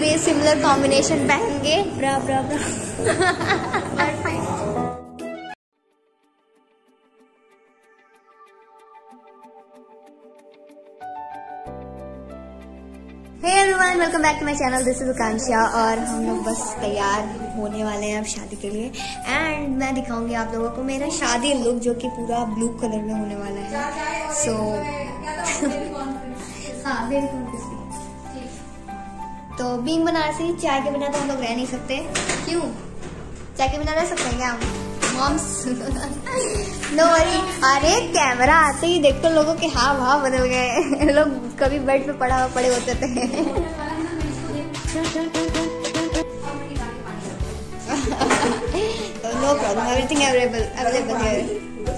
Grey similar combination पहनेंगे। ब्रा ब्रा ब्रा। Hey everyone, welcome back to my channel. This is Akanksha और हम लोग बस तैयार होने वाले हैं अब शादी के लिए। एंड मैं दिखाऊंगी आप लोगों को मेरा शादी लुक जो कि पूरा ब्लू कलर में होने वाला है। सो हाँ, बेबी कॉर्न क्रिस्पी। तो बीइंग बनारसी, चाय के बिना तो हम लोग रह नहीं सकते। क्यों? चाय के बिना रह सकते हैं क्या हम? Moms no worry. अरे कैमरा आते ही देखते लोगों के हाव भाव बदल गए। लोग कभी बेड पे पड़े होते थे। नो प्रॉब्लम, एवरीथिंग अवेलेबल है।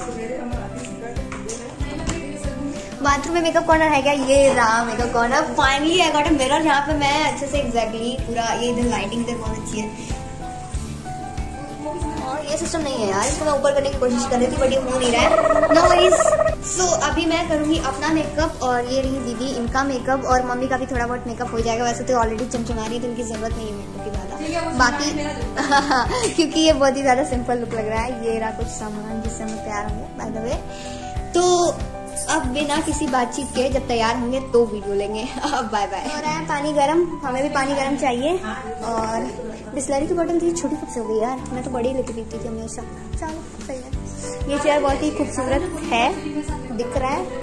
बाथरूम में मेकअप कॉर्नर है क्या? ये रहा makeup corner. Finally I got a mirror जहाँ पे मैं अच्छे से एग्जैक्टली पूरा ये इधर लाइटिंग इधर बहुत अच्छी है। और ये सिस्टम नहीं है यार, इसको मैं ऊपर करने की कोशिश कर रही थी बट ये हो नहीं रहा है। No worries. सो अभी मैं करूंगी अपना मेकअप और ये रही दीदी इनका मेकअप और मम्मी का भी थोड़ा बहुत मेकअप हो जाएगा। वैसे तो ऑलरेडी चमचमा रही है तो इनकी जरूरत नहीं है मेकअप की ज्यादा बाकी क्योंकि ये बहुत ही ज्यादा सिंपल लुक लग रहा है। ये रहा कुछ सामान जिससे हम तैयार होंगे बाय द वे। तो अब बिना किसी बातचीत के जब तैयार होंगे तो वीडियो लेंगे। अब बाय बाय। हो रहा है पानी गरम, हमें भी पानी गरम चाहिए। और बिस्लरी की बोतल थी छोटी कब से हो गई यार, मैं तो बड़ी लेके पीती थी हमेशा। चलो सही है। ये चेयर बहुत ही खूबसूरत है, दिख रहा है।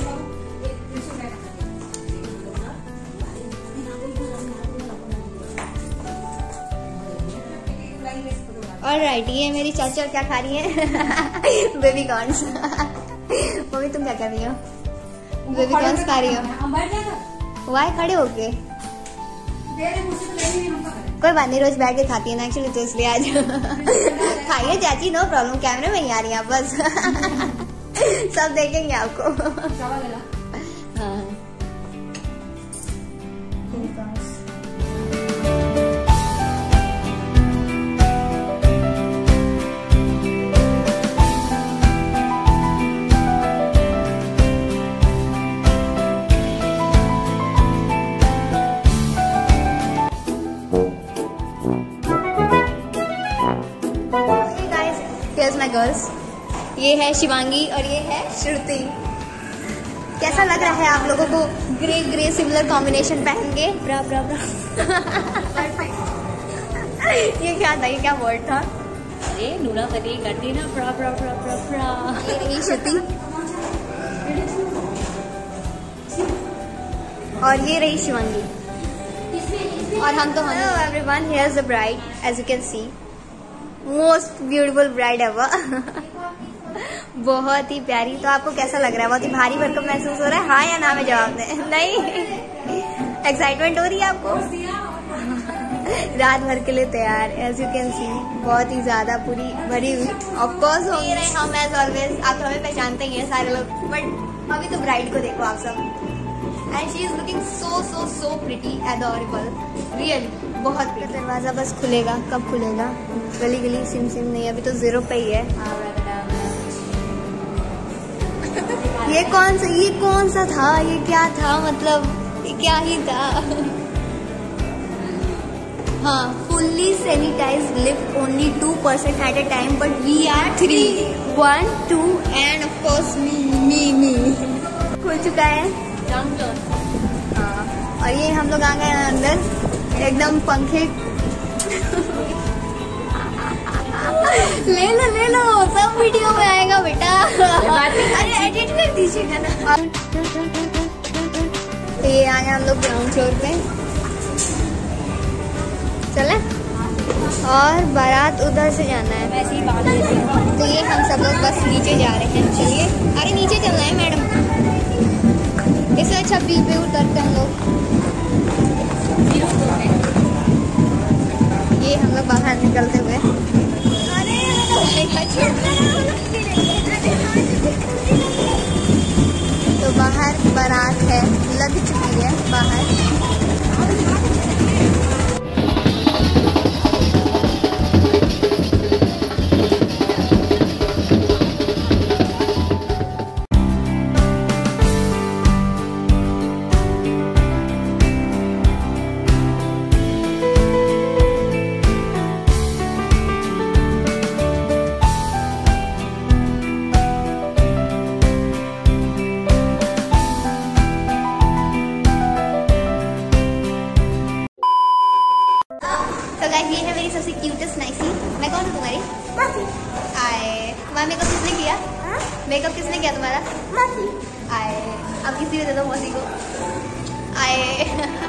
ऑलराइट, ये मेरी चाची और क्या खा रही है? Baby corns. मम्मी तुम क्या कर रही हो? बेबी कॉर्न्स खा रही हो? वाई खड़े होके? कोई बात नहीं, रोज बैठ के खाती है ना एक्चुअली, तो इसलिए आज खाइए चाची, नो प्रॉब्लम। कैमरे में ही आ रही है आप बस। सब देखेंगे आपको। हाँ। गर्ल्स, ये है शिवांगी और ये है श्रुति। कैसा लग रहा है आप लोगों को ग्रे ग्रे सिमिलर कॉम्बिनेशन पहन के? ब्रा ब्रा ब्रा। ये क्या था? ये क्या वर्ड था? अरे नूना कटी करती ना, ब्रा ब्रा ब्रा ब्रा ब्रा। ये रही श्रुति और ये रही शिवांगी और हम तो hello everyone, here is the bride as you can see. Most beautiful bride ever. बहुत ही प्यारी। तो आपको कैसा लग रहा है? बहुत ही भारी भरकम महसूस हो रहा है? हाँ या ना में जवाब दें। नहीं, एक्साइटमेंट हो रही है आपको? रात भर के लिए तैयार, एज यू कैन सी। बहुत ही ज्यादा पूरी भरी हुई। ऑफ कोर्स हो रहे हैं हम एज ऑलवेज। आप हमें पहचानते ही हैं सारे लोग, बट अभी तो ब्राइड को देखो आप सब। And she is looking so so so pretty, adorable, really बहुत प्रिटी। दरवाजा बस खुलेगा, कब खुलेगा? गली गली सिम सिम नहीं, अभी तो 0 पे ही है। ये कौन सा था? ये क्या था? मतलब ये क्या ही था? हाँ, fully sanitized lift, only 2% at a time, but we are 3, 1, 2 and of course me. खुल चुका है। हाँ, और ये हम लोग आ गए अंदर एकदम पंखे। ले लो सब वीडियो में आएगा बेटा। अरे एडिट कर दीजिएगा ना। तो ये आ गए हम लोग ग्राउंड फ्लोर पे। चले, और बारात उधर से जाना है। वैसे ही बात है। तो ये हम सब लोग बस नीचे जा रहे हैं। चलिए, अरे नीचे चलना है मैडम। इससे अच्छा पी पे उतरते हम लोग। ये हम लोग बाहर निकलते हुए। तो बाहर बारात है, लग चुकी है बाहर। अब किसी को दे दो मौसी को आए